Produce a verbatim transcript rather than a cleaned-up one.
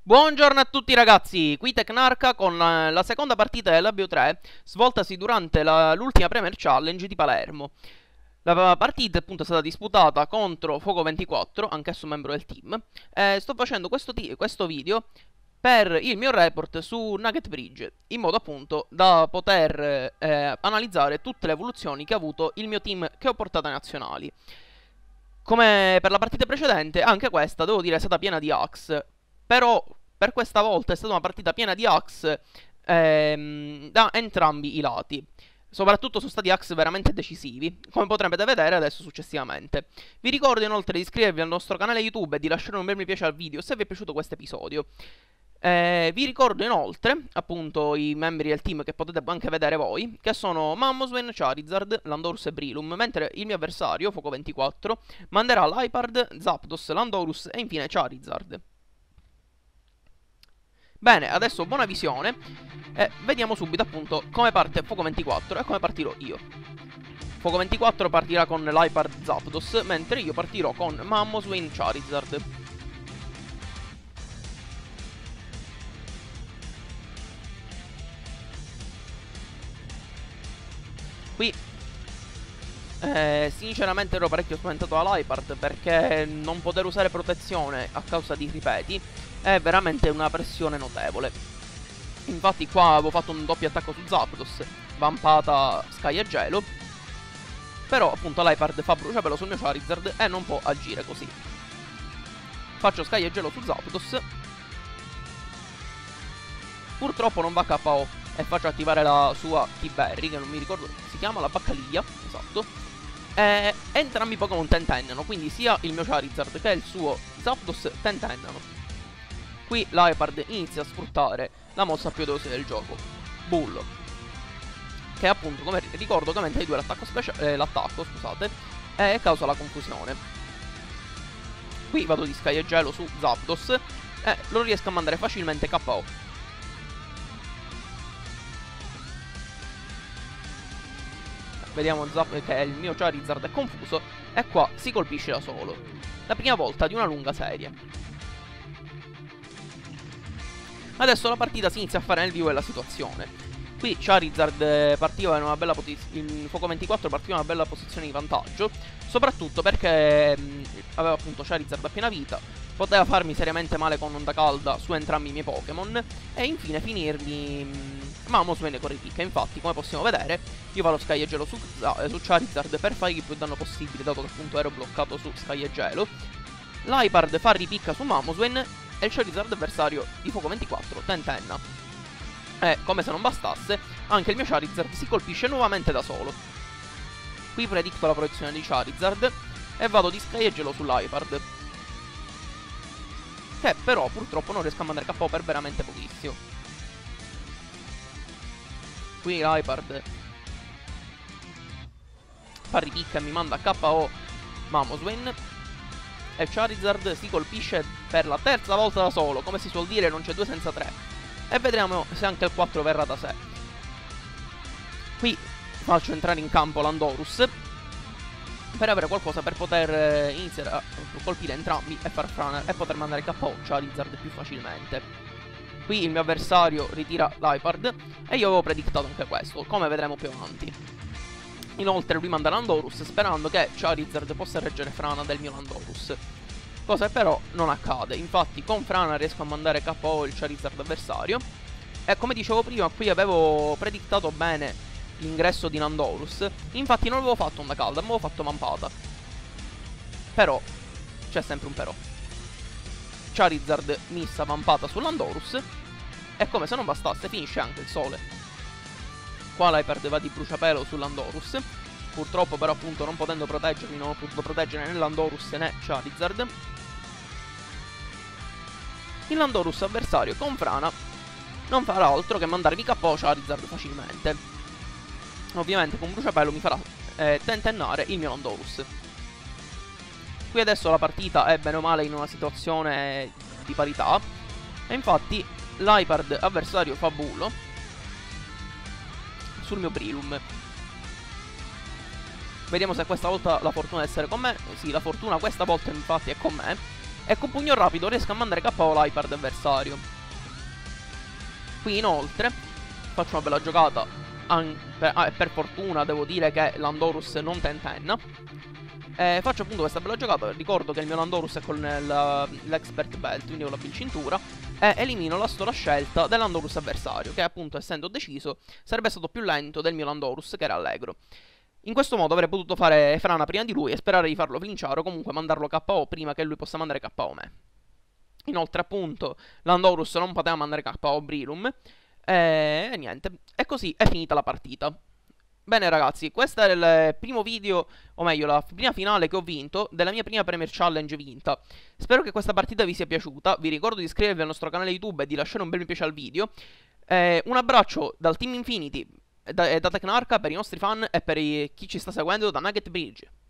Buongiorno a tutti ragazzi, qui Tecnarca con eh, la seconda partita della B O tre svoltasi durante l'ultima Premier Challenge di Palermo. La partita appunto è stata disputata contro Fuoco ventiquattro, anch'esso membro del team, e sto facendo questo, questo video per il mio report su Nugget Bridge, in modo appunto da poter eh, analizzare tutte le evoluzioni che ha avuto il mio team che ho portato ai nazionali. Come per la partita precedente, anche questa devo dire è stata piena di hacks. Però per questa volta è stata una partita piena di hacks ehm, da entrambi i lati. Soprattutto sono stati hacks veramente decisivi, come potrete vedere adesso successivamente. Vi ricordo inoltre di iscrivervi al nostro canale YouTube e di lasciare un bel mi piace al video se vi è piaciuto questo episodio. Eh, vi ricordo inoltre, appunto, i membri del team che potete anche vedere voi, che sono Mamoswine, Charizard, Landorus e Breloom, mentre il mio avversario, Fuoco ventiquattro, manderà Liepard, Zapdos, Landorus e infine Charizard. Bene, adesso buona visione e vediamo subito appunto come parte Fuoco ventiquattro e come partirò io. Fuoco ventiquattro partirà con Liepard Zapdos, mentre io partirò con Mamoswine Charizard. Qui eh, sinceramente ero parecchio spaventato da Liepard perché non poter usare protezione a causa di ripeti è veramente una pressione notevole. Infatti qua avevo fatto un doppio attacco su Zapdos, vampata Sky e Gelo, però appunto Liepard fa bruciapelo sul mio Charizard e non può agire così. Faccio Sky e Gelo su Zapdos, purtroppo non va K O e faccio attivare la sua T-Berry, che non mi ricordo si chiama, la Baccalia, esatto. E entrambi i Pokémon tentennano, quindi sia il mio Charizard che il suo Zapdos tentennano. Qui Liepard inizia a sfruttare la mossa più odiosa del gioco, Bullo, che appunto, come ricordo, che aumenta di due l'attacco eh, l'attacco, scusate, e causa la confusione. Qui vado di Sky e Gelo su Zapdos e lo riesco a mandare facilmente K O. Vediamo che il mio Charizard è confuso e qua si colpisce da solo. La prima volta di una lunga serie. Adesso la partita si inizia a fare nel vivo della situazione. Qui Charizard partiva in una bella posizione, in Fuoco ventiquattro partiva in una bella posizione di vantaggio, soprattutto perché mh, aveva appunto Charizard a piena vita, poteva farmi seriamente male con onda calda su entrambi i miei Pokémon e infine finirmi mh, Mamoswine con ripicca. Infatti, come possiamo vedere, io vado Sky e Gelo su, uh, su Charizard per fargli il più danno possibile, dato che appunto ero bloccato su Sky e Gelo. Liepard fa ripicca su Mamoswine e il Charizard avversario di Fuoco ventiquattro tentenna. E, come se non bastasse, anche il mio Charizard si colpisce nuovamente da solo. Qui predicto la protezione di Charizard e vado di Sky e Gelo su Liepard, che però purtroppo non riesco a mandare K O per veramente pochissimo. Qui Liepard fa ripicca e mi manda K O Mamoswine e Charizard si colpisce per la terza volta da solo, come si suol dire non c'è due senza tre. E vedremo se anche il quattro verrà da sé. Qui faccio entrare in campo Landorus per avere qualcosa per poter iniziare a colpire entrambi e far frana e poter mandare K O Charizard più facilmente. Qui il mio avversario ritira Liepard e io avevo predictato anche questo, come vedremo più avanti. Inoltre lui manda Landorus sperando che Charizard possa reggere frana del mio Landorus, cosa che però non accade. Infatti con frana riesco a mandare K O il Charizard avversario e, come dicevo prima, qui avevo predictato bene l'ingresso di Landorus. Infatti non avevo fatto onda calda, ma avevo fatto vampata. Però c'è sempre un però. Charizard missa vampata su Landorus e, come se non bastasse, finisce anche il sole. Qua Liepard va di bruciapelo su Landorus. Purtroppo però appunto non potendo proteggermi non ho potuto proteggere né Landorus né Charizard. Il Landorus avversario con frana non farà altro che mandarmi K O Charizard facilmente. Ovviamente con bruciapelo mi farà eh, tentennare il mio Landorus. Qui adesso la partita è bene o male in una situazione di parità e infatti Liepard avversario fa bullo sul mio Breloom. Vediamo se questa volta la fortuna deve essere con me. Sì, la fortuna questa volta infatti è con me. e con pugno rapido riesco a mandare K O l'Hypard avversario. Qui inoltre faccio una bella giocata, per, ah, per fortuna devo dire che Landorus non tentenna. Eh, faccio appunto questa bella giocata, ricordo che il mio Landorus è con l'expert belt, quindi con la cintura, e elimino la sola scelta del Landorus avversario, che appunto essendo deciso sarebbe stato più lento del mio Landorus, che era allegro. In questo modo avrei potuto fare frana prima di lui e sperare di farlo flinciare o comunque mandarlo K O prima che lui possa mandare K O me. Inoltre appunto Landorus non poteva mandare K O Brilum e, e niente, e così è finita la partita. Bene ragazzi, questo è il primo video, o meglio la prima finale che ho vinto della mia prima Premier Challenge vinta. Spero che questa partita vi sia piaciuta, vi ricordo di iscrivervi al nostro canale YouTube e di lasciare un bel mi piace al video. Eh, un abbraccio dal Team Infinity e da, da Tecnarca per i nostri fan e per i, chi ci sta seguendo da Nugget Bridge.